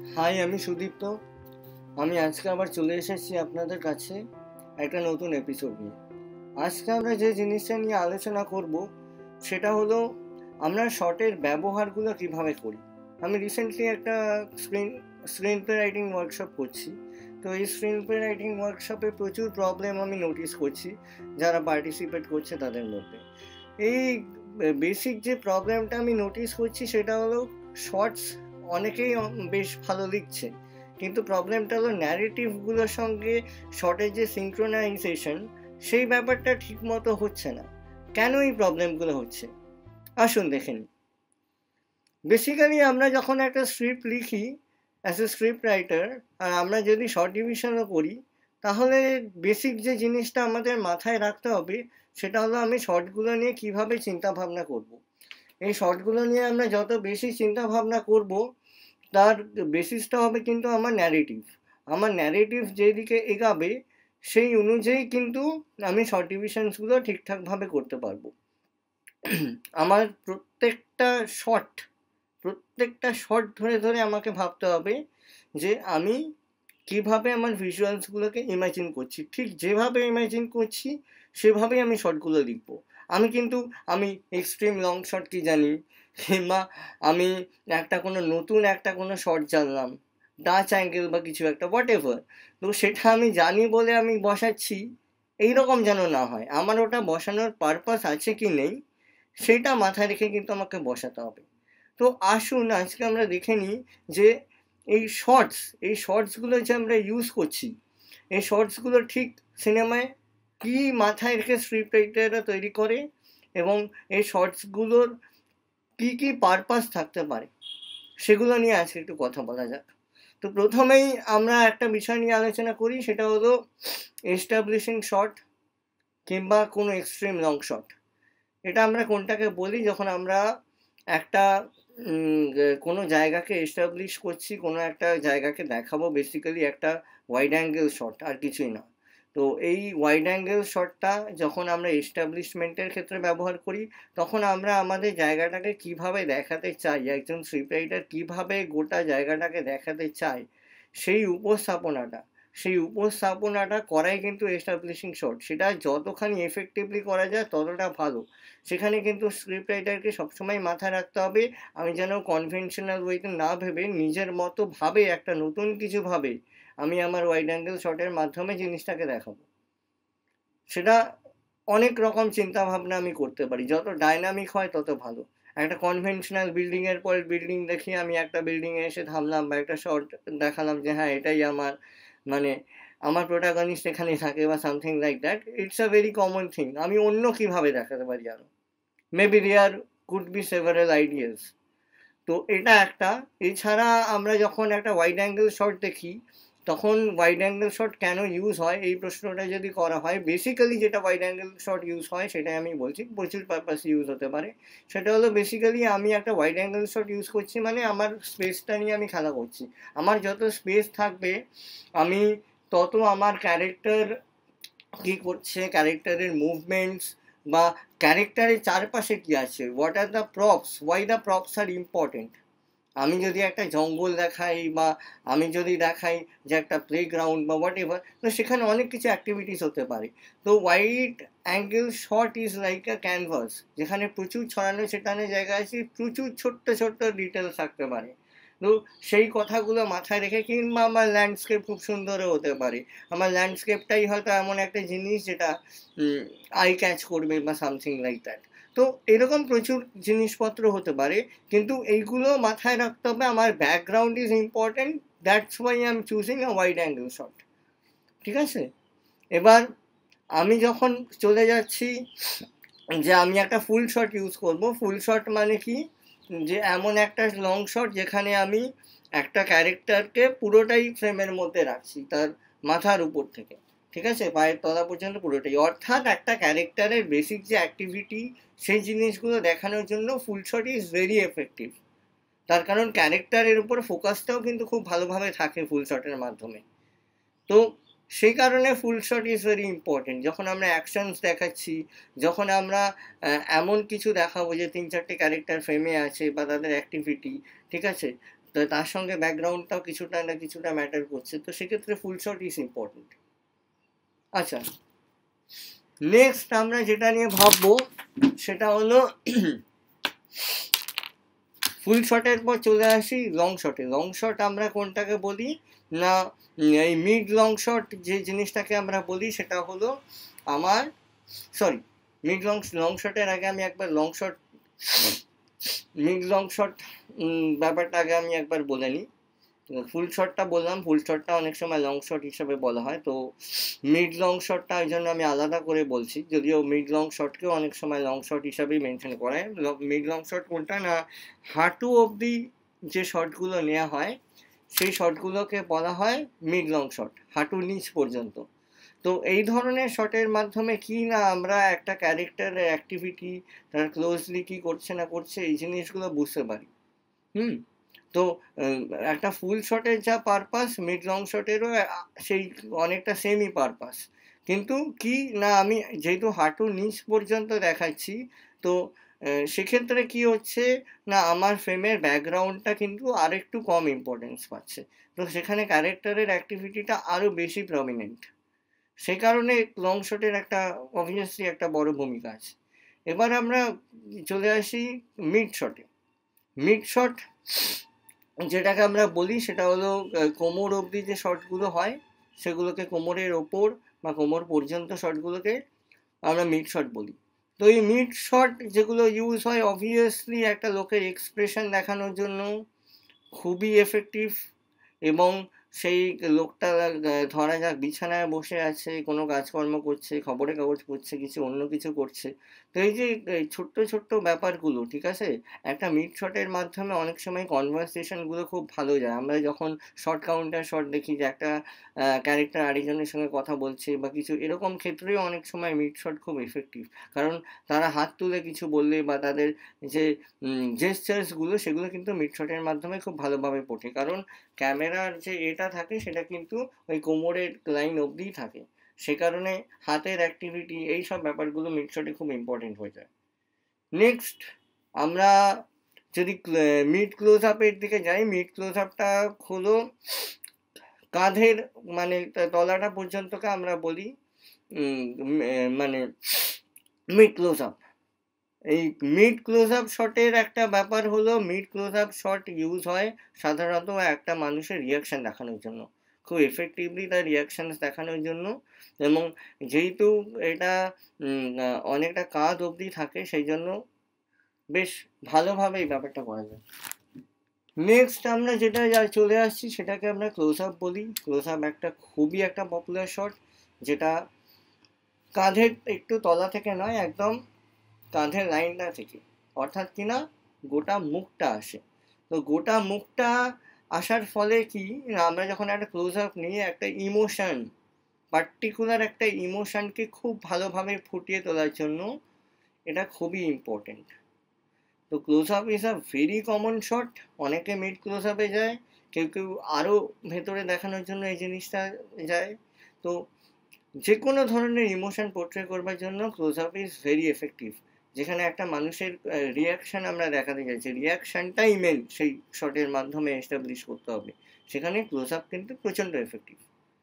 High, আমি সুদীপ্ত। আমি আজকে আবার চলে এসেছি আপনাদের কাছে একটা নতুন এপিসোড নিয়ে। আজকে আমরা যে জিনিসটা নিয়ে আলোচনা করব সেটা হলো আমরা শর্টের ব্যবহারগুলো কিভাবে করি। আমি রিসেন্টলি একটা স্ক্রিন প্লে রাইটিং ওয়ার্কশপ করছি। তো এই স্ক্রিন প্লে রাইটিং ওয়ার্কশপে প্রচুর প্রবলেম আমি নোটিস করছি যারা পার্টিসিপেট করছে তাদের মধ্যে। এই বেসিক যে প্রবলেমটা আমি নোটিস করছি সেটা হলো শর্টস অনেকেই বেশ ভালো লিখছে, কিন্তু প্রবলেমটা হলো ন্যারেটিভগুলোর সঙ্গে শর্টের যে সিঙ্ক্রোনাইজেশন সেই ব্যাপারটা ঠিক মতো হচ্ছে না। কেন এই প্রবলেমগুলো হচ্ছে আসুন দেখে নিই। বেসিক্যালি আমরা যখন একটা স্ক্রিপ্ট লিখি অ্যাজ এ স্ক্রিপ্ট রাইটার, আর আমরা যদি শর্ট ডিভিশনও করি, তাহলে বেসিক যে জিনিসটা আমাদের মাথায় রাখতে হবে সেটা হলো আমি শর্টগুলো নিয়ে কিভাবে চিন্তা ভাবনা করব। এই শর্টগুলো নিয়ে আমরা যত বেশি চিন্তা ভাবনা করব তার বেসিসটা হবে কিন্তু আমার ন্যারেটিভ। আমার ন্যারেটিভ যেদিকে এগাবে সেই অনুযায়ী কিন্তু আমি শর্ট ডিভিশনসগুলো ঠিকঠাকভাবে করতে পারবো। আমার প্রত্যেকটা শর্ট ধরে ধরে আমাকে ভাবতে হবে যে আমি কিভাবে আমার ভিজুয়ালসগুলোকে ইমাজিন করছি, ঠিক যেভাবে ইমাজিন করছি সেভাবেই আমি শর্টগুলো লিখবো। আমি এক্সট্রিম লং শট কি জানি, কিংবা আমি একটা কোনো শর্ট জানলাম, ডাচ অ্যাঙ্গেল বা কিছু একটা হোয়াট এভার, তো সেটা আমি জানি বলে আমি বসাচ্ছি এইরকম যেন না হয়। আমার ওটা বসানোর পারপাস আছে কি নেই সেটা মাথায় রেখে কিন্তু আমাকে বসাতে হবে। তো আসুন আজকে আমরা দেখে নিই যে এই শর্টসগুলো যে আমরা ইউজ করছি, এই শর্টসগুলো ঠিক সিনেমায় কি মাথায় রেখে স্ক্রিপ্ট রাইটাররা তৈরি করে এবং এই শর্টসগুলোর কি পারপাস থাকতে পারে সেগুলো নিয়ে আজকে একটু কথা বলা যাক। তো প্রথমেই আমরা একটা বিষয় নিয়ে আলোচনা করি, সেটা হলো এস্টাবলিশিং শর্ট কিংবা কোনো এক্সট্রিম লং শট। এটা আমরা কোনটাকে বলি যখন আমরা একটা কোনো জায়গাকে এস্টাবলিশ করছি, কোনো একটা জায়গাকে দেখাবো, বেসিক্যালি একটা ওয়াইড অ্যাঙ্গেল শট, আর কিছুই না। তো এই ওয়াইড অ্যাঙ্গেল শটটা যখন আমরা এস্টাবলিশমেন্টের ক্ষেত্রে ব্যবহার করি, তখন আমরা আমাদের জায়গাটাকে কিভাবে দেখাতে চাই, একজন স্ক্রিপ্ট রাইটার কীভাবে গোটা জায়গাটাকে দেখাতে চায় সেই উপস্থাপনাটা করাই কিন্তু এস্টাবলিশিং শট। সেটা যতখানি এফেক্টিভলি করা যায় ততটা ভালো। সেখানে কিন্তু স্ক্রিপ্ট রাইটারকে সবসময় মাথায় রাখতে হবে আমি যেন কনভেনশনাল ওয়েতে না ভেবে নিজের মতো ভাবে, একটা নতুন কিছু ভাবে আমি আমার ওয়াইড অ্যাঙ্গেল শটের মাধ্যমে জিনিসটাকে দেখাবো। সেটা অনেক রকম চিন্তা ভাবনা আমি করতে পারি, যত ডাইনামিক হয় তত ভালো। একটা কনভেনশনাল বিল্ডিংয়ের পর বিল্ডিং দেখি আমি একটা বিল্ডিংয়ে এসে থামলাম বা একটা শর্ট দেখালাম যে হ্যাঁ এটাই আমার প্রোটাগনিস্ট এখানে থাকে বা something like that. It's a very common thing. আমি অন্য কিভাবে দেখাতে পারি আরো, maybe there could be several ideas. তো এটা একটা। এছাড়া আমরা যখন একটা ওয়াইড অ্যাঙ্গেল শট দেখি, তখন ওয়াইড অ্যাঙ্গেল শট কেন ইউজ হয় এই প্রশ্নটা যদি করা হয়, বেসিক্যালি যেটা ওয়াইড অ্যাঙ্গেল শট ইউজ হয় সেটাই আমি বলছি, প্রচুর পারপাস ইউজ হতে পারে। সেটা হলো বেসিক্যালি আমি একটা ওয়াইড অ্যাঙ্গেল শট ইউজ করছি মানে আমার স্পেসটা নিয়ে আমি খেলা করছি। আমার যত স্পেস থাকবে আমি তত আমার ক্যারেক্টার কী করছে, ক্যারেক্টারের মুভমেন্টস বা ক্যারেক্টারের চারপাশে কী আছে, what are the props, why the props are important. আমি যদি একটা জঙ্গল দেখাই বা আমি যদি দেখাই যে একটা প্লেগ্রাউন্ড বা হোয়াট এভার, তো সেখানে অনেক কিছু অ্যাক্টিভিটিস হতে পারে। তো wide angle shot is like a canvas, যেখানে প্রচুর ছড়ানো ছেটানো জায়গা আছে, প্রচুর ছোট্ট ছোট্ট ডিটেলস থাকতে পারে। তো সেই কথাগুলো মাথায় রেখে, কিংবা আমার ল্যান্ডস্কেপ খুব সুন্দরও হতে পারে, আমার ল্যান্ডস্কেপটাই হয়তো এমন একটা জিনিস যেটা আই ক্যাচ করবে বা সামথিং লাইক দ্যাট। তো এরকম প্রচুর জিনিসপত্র হতে পারে, কিন্তু এইগুলো মাথায় রাখতে হবে আমার background is important, that's why I am choosing a wide angle shot. ঠিক আছে, এবার আমি যখন চলে যাচ্ছি যে আমি একটা ফুল শট ইউজ করব। ফুল শট মানে কি, যে এমন একটা লং শট যেখানে আমি একটা ক্যারেক্টারকে পুরোটাই ফ্রেমের মধ্যে রাখছি, তার মাথার উপর থেকে ঠিক আছে পায়ের তলা পর্যন্ত পুরোটাই, অর্থাৎ একটা ক্যারেক্টারের বেসিক যে অ্যাক্টিভিটি সেই জিনিসগুলো দেখানোর জন্য full shot is very effective. তার কারণ ক্যারেক্টারের উপর ফোকাসটাও কিন্তু খুব ভালোভাবে থাকে ফুল শটের মাধ্যমে। তো সেই কারণে full shot is very important. যখন আমরা অ্যাকশনস দেখাচ্ছি, যখন আমরা এমন কিছু দেখাবো যে 3-4টে ক্যারেক্টার ফ্রেমে আছে বা তাদের অ্যাক্টিভিটি, ঠিক আছে, তো তার সঙ্গে ব্যাকগ্রাউন্ডটাও কিছুটা না কিছুটা ম্যাটার করছে, তো সেক্ষেত্রে ফুল শট ইজ ইম্পর্টেন্ট। আচ্ছা, নেক্সট আমরা যেটা নিয়ে ভাববো সেটা হলো ফুল শটের পর চলে আসি লং শটে। লং শট আমরা কোনটাকে বলি না, এই মিড লং শট যে জিনিসটাকে আমরা বলি সেটা হলো আমার, সরি, মিড লং শটের আগে আমি একবার মিড লং শট ব্যাপারটা আগে আমি একবার বলে নিই। ফুল শটটা বললাম, ফুল শটটা অনেক সময় লং শট হিসাবে বলা হয়, তো মিড লং শটটা ওই জন্য আমি আলাদা করে বলছি, যদিও মিড লং শটকেও অনেক সময় লং শট হিসাবেই মেনশন করা হয়। মিড লং শট কোনটা না, হাঁটু অবধি যে শটগুলো নেওয়া হয় সেই শটগুলোকে বলা হয় মিড লং শট, হাঁটুর নিচ পর্যন্ত। তো এই ধরনের শটের মাধ্যমে কি না আমরা একটা ক্যারেক্টারের অ্যাক্টিভিটি, তার ক্লোজলি কি করছে না করছে এই জিনিসগুলো বুঝতে পারি। তো একটা ফুল শটের যা পারপাস, মিড লং শটেরও সেই অনেকটা সেমই পারপাস, কিন্তু কি না আমি যেহেতু হাঁটুর নিচ পর্যন্ত দেখাচ্ছি, তো সেক্ষেত্রে কি হচ্ছে না আমার ফ্রেমের ব্যাকগ্রাউন্ডটা কিন্তু আরেকটু কম ইম্পর্টেন্স পাচ্ছে, তো সেখানে ক্যারেক্টারের অ্যাক্টিভিটিটা আরও বেশি প্রমিনেন্ট, সেই কারণে লং শটের একটা অবভিয়াসলি একটা বড় ভূমিকা আছে। এবার আমরা চলে আসি মিড শটে। মিড শট যেটাকে আমরা বলি সেটা হলো কোমর অবধি যে শটগুলো হয় সেগুলোকে, কোমরের ওপর বা কোমর পর্যন্ত শটগুলোকে আমরা মিড শট বলি। তো এই মিড শট যেগুলো ইউজ হয় অবভিয়াসলি একটা লোকের এক্সপ্রেশন দেখানোর জন্য খুবই এফেক্টিভ, এবং সেই লোকটা ধরা যাক বিছানায় বসে আছে, কোনো কাজকর্ম করছে, খবরের কাগজ পড়ছে, কিছু অন্য কিছু করছে, তো এই যে ছোট্ট ছোট্ট ব্যাপারগুলো, ঠিক আছে, একটা মিড শটের মাধ্যমে অনেক সময় কনভারসেশনগুলো খুব ভালো যায়। আমরা যখন শর্ট কাউন্টার শট দেখি যে একটা ক্যারেক্টার আরেকজনের সঙ্গে কথা বলছে বা কিছু, এরকম ক্ষেত্রেও অনেক সময় মিড শট খুব এফেক্টিভ, কারণ তারা হাত তুলে কিছু বললে বা তাদের যে জেস্টার্সগুলো সেগুলো কিন্তু মিড শটের মাধ্যমে খুব ভালোভাবে পড়ে, কারণ ক্যামেরার যে এটা থাকে সেটা কিন্তু ওই কোমরের লাইন অবধিই থাকে, সে কারণে হাতের অ্যাক্টিভিটি এই সব ব্যাপারগুলো মিড শটে খুব ইম্পর্টেন্ট হয়ে যায়। নেক্সট আমরা যদি মিড ক্লোজ আপের দিকে যাই, মিড ক্লোজ আপটা হলো কাঁধের মানে তলাটা পর্যন্তকে আমরা বলি মানে মিড ক্লোজ আপ। এই মিড ক্লোজ আপ শটের একটা ব্যাপার হলো, mid close up shot use হয় সাধারণত একটা মানুষের রিয়াকশান দেখানোর জন্য, খুব এফেক্টিভলি তার রিয়াকশানস দেখানোর জন্য, এবং যেহেতু এটা অনেকটা কাঁধ অবধি থাকে সেই জন্য বেশ ভালোভাবে এই ব্যাপারটা করা যায়। নেক্সট আমরা যেটা চলে আসছি সেটাকে আমরা ক্লোজ আপ বলি। ক্লোজ আপ একটা খুবই একটা পপুলার শট, যেটা কাঁধের একটু তলা থেকে নয়, একদম কাঁধের লাইনটা থেকে, অর্থাৎ কিনা গোটা মুখটা আসে। তো গোটা মুখটা আসার ফলে কি আমরা যখন একটা ক্লোজ আপ নিই একটা ইমোশন, পার্টিকুলার একটা ইমোশনকে খুব ভালোভাবে ফুটিয়ে তোলার জন্য এটা খুবই ইম্পর্টেন্ট। তো close up is a very common shot, অনেকে মিড ক্লোজ আপে যায়, কেউ কেউ আরও ভেতরে দেখানোর জন্য এই জিনিসটা যায়। তো যে কোনো ধরনের ইমোশন পোর্ট্রে করবার জন্য close up is very effective, যেখানে একটা মানুষের রিয়াকশান আমরা দেখাতে চাইছি, রিয়াকশানটাই মেন সেই শটের মাধ্যমে এস্টাবলিশ করতে হবে, সেখানে ক্লোজ আপ কিন্তু প্রচণ্ড এফেক্টিভ।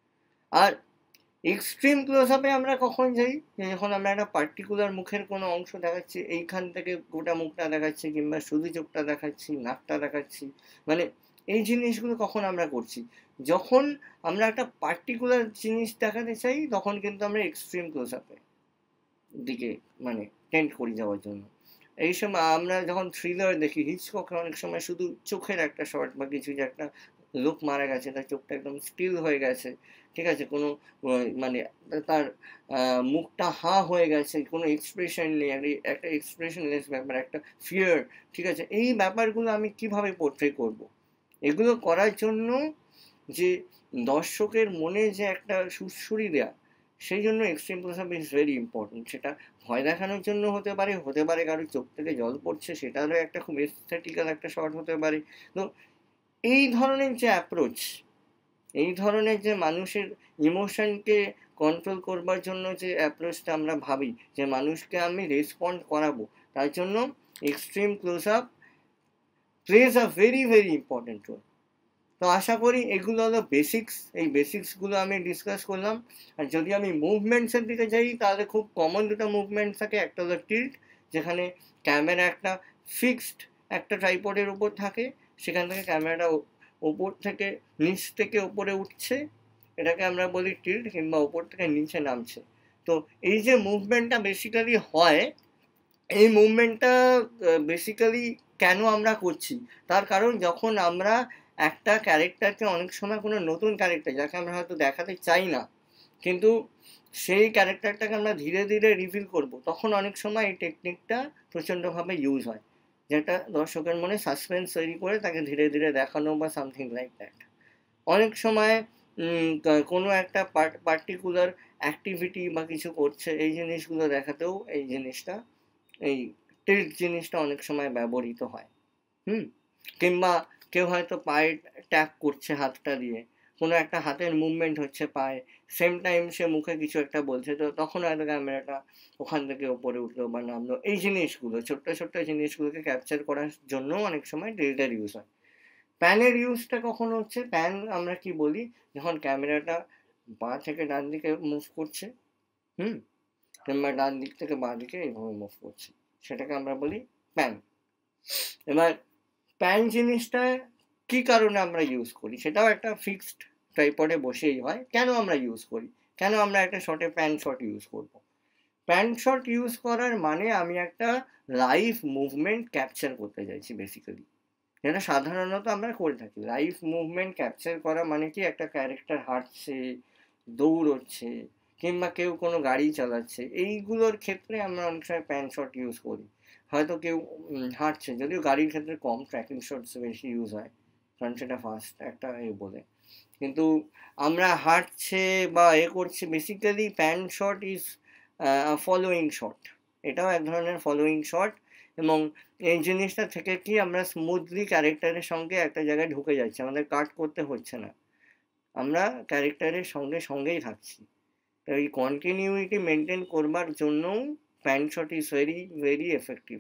আর এক্সট্রিম ক্লোজ আপে আমরা কখন যাই, যখন আমরা একটা পার্টিকুলার মুখের কোনো অংশ দেখাচ্ছি, এইখান থেকে গোটা মুখটা দেখাচ্ছি, কিংবা শুধু চোখটা দেখাচ্ছি, নাকটা দেখাচ্ছি, মানে এই জিনিসগুলো কখন আমরা করছি, যখন আমরা একটা পার্টিকুলার জিনিস দেখাতে চাই তখন কিন্তু আমরা এক্সট্রিম ক্লোজ আপের দিকে মানে টেন্ড করি যাওয়ার জন্য। এই সময় আমরা যখন থ্রিলার দেখি, হিচককে অনেক সময় শুধু চোখের একটা শট বা কিছু, যে একটা লোক মারা গেছে তার চোখটা একদম স্টিল হয়ে গেছে, ঠিক আছে, কোনো মানে তার মুখটা হাঁ হয়ে গেছে, কোনো এক্সপ্রেশন নেই, একটা এক্সপ্রেশনলেস ব্যাপার, একটা ফিয়ার, ঠিক আছে, এই ব্যাপারগুলো আমি কিভাবে পোর্ট্রে করব, এগুলো করার জন্য যে দর্শকের মনে যে একটা সুড়সুড়ি দেয়া, সেই জন্য extreme close up is very important. সেটা ভয় দেখানোর জন্য হতে পারে কারোর চোখ থেকে জল পড়ছে সেটারও একটা খুব এস্থেটিক্যাল একটা শট হতে পারে। তো এই ধরনের যে অ্যাপ্রোচ, এই ধরনের যে মানুষের ইমোশনকে কন্ট্রোল করবার জন্য যে অ্যাপ্রোচটা আমরা ভাবি যে মানুষকে আমি রেসপন্ড করাবো, তার জন্য extreme close up plays a very very important role. তো আশা করি এগুলো হলো বেসিক্স, এই বেসিক্সগুলো আমি ডিসকাস করলাম। আর যদি আমি মুভমেন্টসের দিকে যাই তাহলে খুব কমন দুটো মুভমেন্ট থাকে, একটা হলো টিল্ট, যেখানে ক্যামেরা একটা ফিক্সড একটা ট্রাইপডের উপর থাকে, সেখান থেকে ক্যামেরাটা ওপর থেকে নিচ থেকে ওপরে উঠছে, এটাকে আমরা বলি টিল্ট, কিংবা ওপর থেকে নিচে নামছে। তো এই যে মুভমেন্টটা বেসিক্যালি হয়, এই মুভমেন্টটা বেসিক্যালি কেন আমরা করছি, তার কারণ যখন আমরা একটা ক্যারেক্টারকে অনেক সময় কোনো নতুন ক্যারেক্টার যাকে আমরা হয়তো দেখাতে চাই না, কিন্তু সেই ক্যারেক্টারটাকে আমরা ধীরে ধীরে রিভিল করব, তখন অনেক সময় এই টেকনিকটা প্রচণ্ডভাবে ইউজ হয়, যেটা দর্শকের মনে সাসপেন্স তৈরি করে তাকে ধীরে ধীরে দেখানো বা সামথিং লাইক দ্যাট। অনেক সময় কোনো একটা পার্টিকুলার অ্যাক্টিভিটি বা কিছু করছে, এই জিনিসগুলো দেখাতেও এই জিনিসটা, এই টিল্ট জিনিসটা অনেক সময় ব্যবহৃত হয়। কিংবা কেউ হয়তো পায়ে ট্যাপ করছে হাতটা দিয়ে, কোনো একটা হাতের মুভমেন্ট হচ্ছে পায়ে, সেম টাইম সে মুখে কিছু একটা বলছে, তো তখন হয়তো ক্যামেরাটা ওখান থেকে ওপরে উঠলো বা নামলো। এই জিনিসগুলো, ছোট্ট ছোট্ট জিনিসগুলোকে ক্যাপচার করার জন্য অনেক সময় টিল্টের ইউজ হয়। প্যানের ইউজটা কখন হচ্ছে, প্যান আমরা কি বলি, যখন ক্যামেরাটা বাঁ থেকে ডান দিকে মুভ করছে, কিংবা ডান দিক থেকে বাঁ দিকে এইভাবে মুভ করছে, সেটাকে আমরা বলি প্যান। এবার প্যান জিনিসটা কি কারণে আমরা ইউজ করি, সেটাও একটা ফিক্সড ট্রাইপডে বসেই হয়। কেন আমরা ইউজ করি, কেন আমরা একটা শটে প্যান শট ইউজ করব? প্যান শট ইউজ করার মানে আমি একটা লাইভ মুভমেন্ট ক্যাপচার করতে চাইছি বেসিক্যালি, যেটা সাধারণত আমরা করে থাকি। লাইভ মুভমেন্ট ক্যাপচার করা মানে কি, একটা ক্যারেক্টার হাঁটছে, দৌড়চ্ছে, কিংবা কেউ কোনো গাড়ি চালাচ্ছে, এইগুলোর ক্ষেত্রে আমরা অনেক সময় প্যান শট ইউজ করি। হয়তো কেউ হাঁটছে, যদিও গাড়ির ক্ষেত্রে কম, ট্র্যাকিং শটস বেশি ইউজ হয়, কারণ সেটা ফাস্ট একটা বলে। কিন্তু আমরা হাঁটছে বা করছে, basically pan shot is following shot, এটাও এক ধরনের ফলোয়িং শট। এবং এই জিনিসটা থেকে কি, আমরা স্মুথলি ক্যারেক্টারের সঙ্গে একটা জায়গায় ঢুকে যাচ্ছি, আমাদের কাট করতে হচ্ছে না, আমরা ক্যারেক্টারের সঙ্গে সঙ্গেই থাকছি। তো এই কন্টিনিউইটি মেনটেন করবার জন্যও pan shot is very very effective.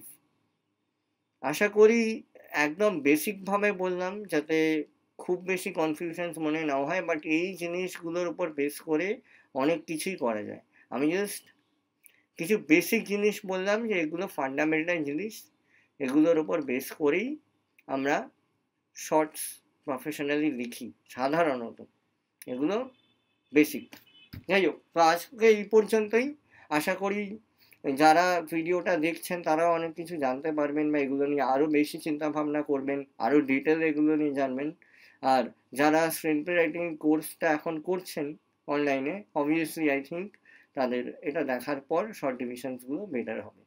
আশা করি একদম বেসিকভাবে বললাম, যাতে খুব বেশি কনফিউশনস মনে না হয়, বাট এই জিনিসগুলোর উপর বেস করে অনেক কিছুই করা যায়। আমি জাস্ট কিছু বেসিক জিনিস বললাম, যে এগুলো ফান্ডামেন্টাল জিনিস, এগুলোর উপর বেস করেই আমরা শর্টস প্রফেশনালি লিখি সাধারণত, এগুলো বেসিক। যাই হোক, তো আজকে এই পর্যন্তই। আশা করি যারা ভিডিওটা দেখছেন তারাও অনেক কিছু জানতে পারবেন, বা এগুলো নিয়ে আরও বেশি চিন্তা ভাবনা করবেন, আরও ডিটেল এগুলো নিয়ে জানবেন। আর যারা স্ক্রিনপ্লে রাইটিং কোর্সটা এখন করছেন অনলাইনে, অবভিয়াসলি আই থিঙ্ক তাদের এটা দেখার পর শর্ট ডিভিশনসগুলো বেটার হবে।